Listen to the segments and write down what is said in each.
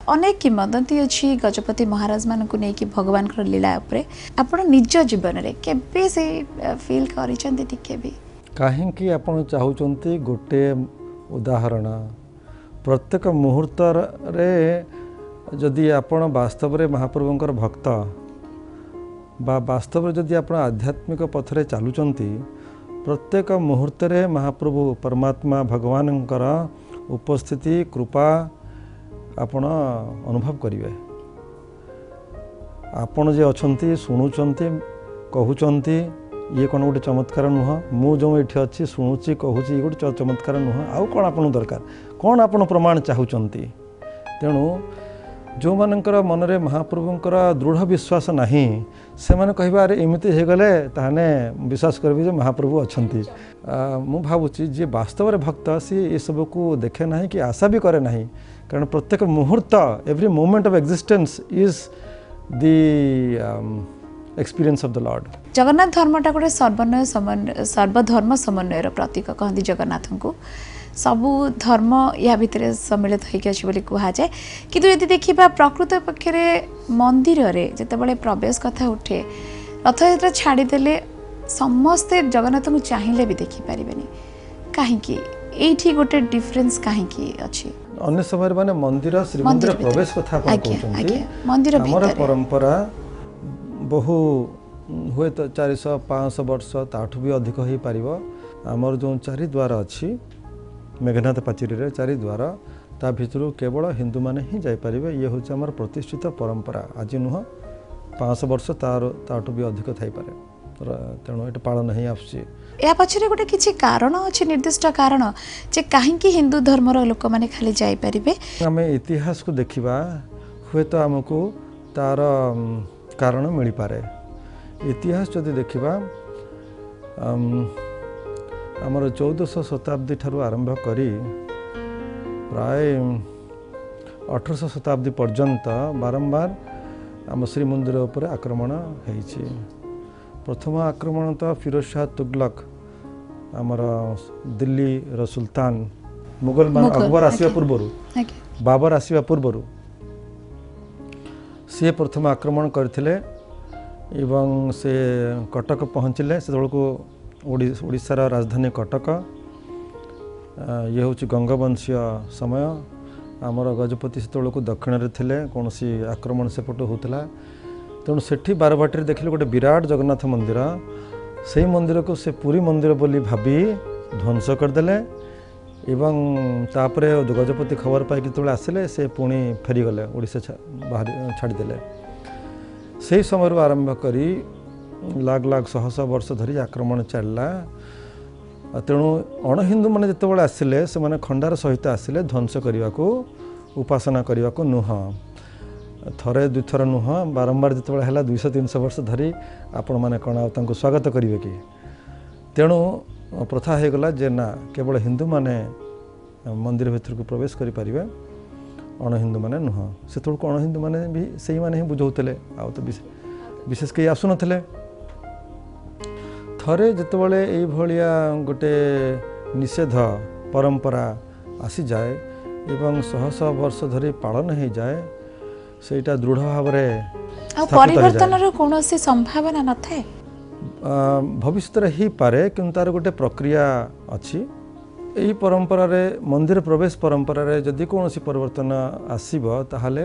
अनेक किंवदंती अच्छी गजपति महाराज मान को नहीं कि भगवान कर लीला उपरे आपण निज जीवन रे केबे से फील करिसंती टिके भी कहीं आपण चाहूचंती गोटे उदाहरण प्रत्येक मुहूर्त रे जदि आपण वास्तव रे महाप्रभुंकर भक्त बा वास्तव जदि आपण आध्यात्मिक पथरे चालुचंती प्रत्येक मुहूर्त रे महाप्रभु परमात्मा भगवानंकर उपस्थिति कृपा आपण अनुभव करिवे। आपण जे अछंती शुणुचंती कहूचंती ये कौन गोटे चमत्कार नुह मु जो ये अच्छी शुणुची कहूँ ये गोटे चमत्कार नुह आउ कौन आपन दरकार कौन आपन प्रमाण चाहूचंती। तेणु जो मानकर मनरे महाप्रभुंकर दृढ़ विश्वास नहीं से माने कहबा अरे एमिति हे गले ताने विश्वास करबी जे महाप्रभु अछंती। मु भावुची जे वास्तव रे भक्त सी ये सब को देखे नहीं कि आशा भी करे नहीं कारण प्रत्येक मुहूर्त every moment of existence is the experience of the lord. Jagannath धर्मटा गोटे सर्वधर्म समन्वयर प्रतीक कहती जगन्नाथ को सबू धर्म या भितर सम्मिलित होगी कह जाए किंतु यदि देखा प्रकृत पक्षे मंदिर रे जितेबाला प्रवेश कथा उठे रथयात्रा छाड़ीदे समस्ते जगन्नाथ को चाहिए भी देखिपारे कहीं ये गोटे डिफरेन्स कहीं अच्छी अन्य समय माने मंदिर श्रीमंदिर प्रवेश कथा मंदिर परंपरा बहु हुए तो 400-500 वर्ष ताठू भी अधिक हो पार आमर जो चारि द्वार अच्छी मेघनाथ पाचेरी रे चारि द्वार ता भितर केवल हिंदू माने ही जापर ये हूँ आमर प्रतिष्ठित परंपरा आज नुह 500 वर्ष ताठू भी अधिक थी पारे तेणु ये पालन ही आसुची। या पछरे गोटे किछि कारण अछि निर्दिष्ट कारण जे कहीं हिंदू धर्मर लोक माने खाली जाई परिबे आम इतिहास को देखिबा हुए तो आमको तार कारण मिल पारे। इतिहास जदि देखिबा आमर 1400 शताब्दी ठारू आरंभ करी प्राय 1800 शताब्दी पर्यंत बारंबार आम श्रीमंदिर उपर आक्रमण होइछि। प्रथम आक्रमण तो फिरोज शाह तुगलक आमर दिल्ली रो सुल्तान मुगल मान अकबर आसिया पूर्वरु बाबर आसिया पूर्वरु सी प्रथम आक्रमण करथिले एवं से कटक पहुँचले से को ओडिशार राजधानी कटक ये हूँ गंगवंशीय समय आमर गजपति से को दक्षिण रे थिले कौन सी आक्रमण सेपट होता तेणु सेठी बारबाटी देखिले गोटे विराट जगन्नाथ मंदिर से मंदिर को से पुरी मंदिर बोली भाभी ध्वंस करदेले एवं तापरे गजपति खबर पाई जो आसिले से पुणी फेरीगले ओडिशा बाहर छाड़देले। से समय आरंभ करी लाख लाख शह शह वर्ष धरी आक्रमण चलला तेणु अण हिंदू मैंने जिते आसिले से माने खंडार सहित आसिले ध्वंस करने को उपासना करने को नुह थरे दुईथर नुह बारंबार जिते है 200-300 वर्ष धरी आपण मैंने कण आ स्वागत करेंगे कि तेणु प्रथा हो गला जे ना केवल हिंदू माने मंदिर भीतर को प्रवेश करें अण हिंदू माने नुह से अण हिंदू माने भी से माने ही बुझाऊले आ तो विशेष कई आसुन थरे जितेबाला ये गोटे निषेध परंपरा आसी जाए एवं शह शह वर्ष धरी पालन हो जाए सेटा दृढ़ भाव परिवर्तन कौन संभावना न था भविष्य ही पारे कि तार गोटे प्रक्रिया अच्छी यही परंपरा रे मंदिर प्रवेश परंपरा रे जदि कौन सी परिवर्तन आसीबो ताहाले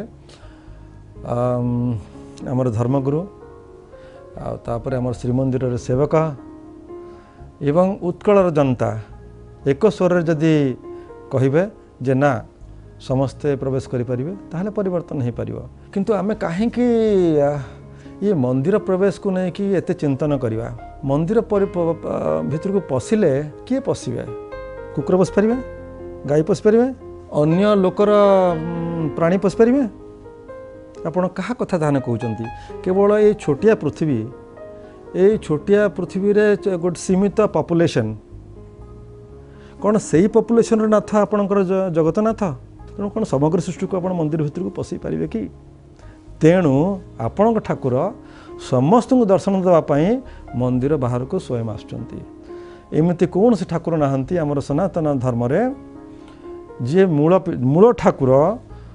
आमर धर्मगुरु तापर आमर श्रीमंदिर रे सेवक एवं उत्कलर जनता एक स्वर जदि कहिबे जे ना समस्ते प्रवेश करें ताहले परिवर्तन हो पार किंतु आमे कहीं ये मंदिर प्रवेश को नहीं कि एते चिंतन करवा मंदिर भीतर को पशिले किए पशिबे कुकुर पशि पारे गाई पशि पारे अन्य लोकर प्राणी पशि पारे आपण क्या कथा ध्यान कहते केवल ये छोटिया पृथ्वी ये छोटिया पृथ्वी रे गोटे सीमित पॉपुलेशन कौन से पॉपुलेशन नाथ आपणकर जगतनाथ तेणु कौन समग्र सृष्टि को आप मंदिर भीतर को पशि पारे कि तेणु आपण ठाकुर समस्त को दर्शन देवाई मंदिर बाहर को स्वयं आमती कौन से ठाकुर नहांती आमर सनातन धर्म रे जी मूल ठाकुर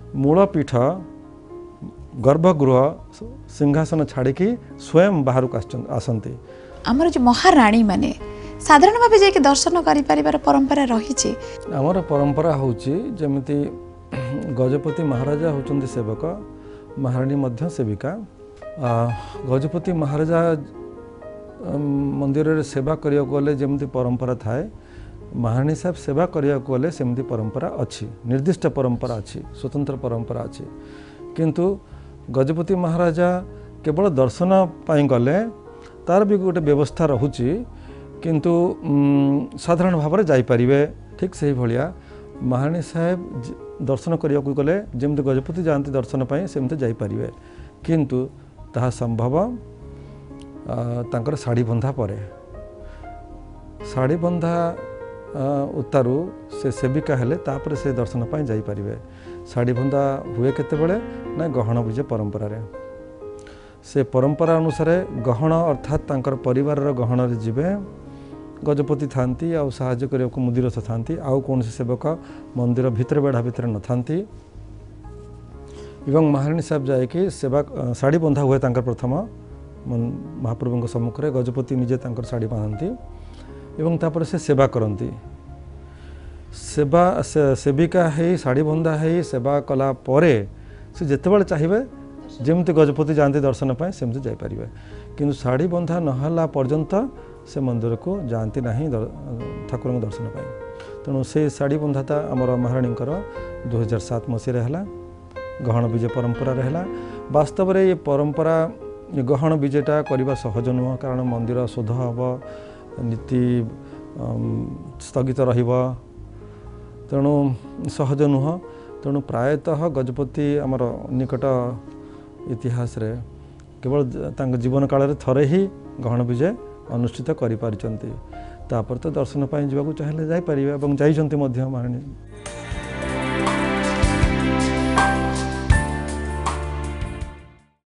मूलपीठ गर्भगृह सिंहासन छाड़िकी स्वयं बाहर को आसती। आमर जो महाराणी माने साधारण भाव जाकि दर्शन कर परंपरा रही। आमर परंपरा होची जमिति गजपति महाराजा होचंदी सेवक, महाराणी मध्य सेविका। गजपति महाराजा मंदिर रे सेवा करिया गले जमिति परंपरा थाए, महाराणी साहब सेवा करिया गले सेमती परंपरा अच्छी, निर्दिष्ट परंपरा अच्छी, स्वतंत्र परंपरा अच्छी। किंतु गजपति महाराजा केवल दर्शन पाई गले तार भी गोटे व्यवस्था रहुची, किंतु साधारण भाव में जाइपारे। ठीक से भाया महाराणी साहेब दर्शन करिया गले जमती गजपति जाती दर्शन पाई सेमती जाइपारे, किंतु ताहा संभव तांकर शाढ़ी बंधा परे। शाढ़ी बंधा उतारू से सेविका हेले तापर से दर्शन पाई जाइपारे। शाढ़ी बंधा हुए केतेबेले ना गहन विजय परंपरा रे। से परंपरा अनुसार गहन अर्थात तांकर परिवार गहन रे जिवे गजपति थांती आ साहाय्य करने को मुदिरथ थांती, आउ कौन से सेवक मंदिर भितर बेढ़ा भितर न थांती। एवं महाराणी साहब जाए सेवा शाढ़ी बंधा हुए तांकर प्रथम महाप्रभु सम्मुख में गजपति निजे तांकर शाढ़ी बांधती एवं तापर से सेवा करती। सेवा सेविका है शाढ़ी बंधा है सेवा कला परे से जितेबाला चाहिए जमती गजपति जाती दर्शन पाए सेमती जाइपारे, किंतु शाढ़ी बंधा नहला पर्यंत से मंदिर को जाती ना ठाकुर दर्शन पाए। तेणु से शाढ़ी बंधाता आमर महाराणी 2007 मसीह है गहन विजय परंपरा रहा। वास्तव में ये परंपरा गहन विजयटा करने सहज नुह, कारण मंदिर शोध हम नीति स्थगित रहिब, तेणु सहज नुह। तेणु प्रायतः गजपति आमर निकट इतिहास रे केवल जीवन काल रे थरे ही गहन विजय अनुष्ठित करि पारिचंती। तापर तो दर्शन पाई जावाक चाहिए जाइपारे, जाइछंती महाराणी।